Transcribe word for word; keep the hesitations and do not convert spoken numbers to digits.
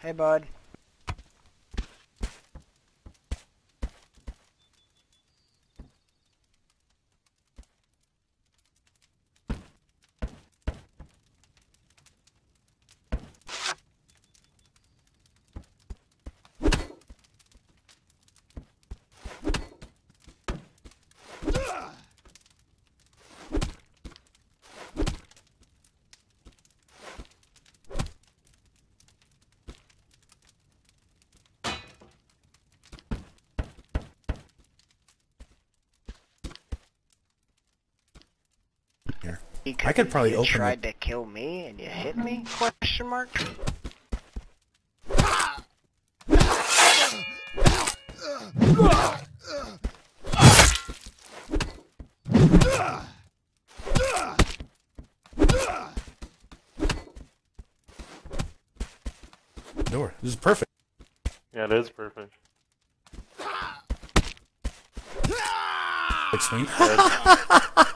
Hey, bud. Here. Because I could probably you open tried it. to kill me and you hit me? Question mark. Door. This is perfect. Yeah, it is perfect. Like swing. Dead.